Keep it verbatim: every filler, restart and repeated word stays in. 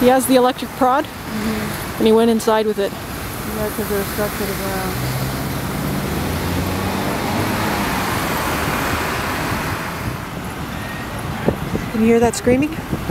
He has the electric prod, Mm-hmm. and he went inside with it. Yeah, because they're stuck to the ground. Can you hear that screaming?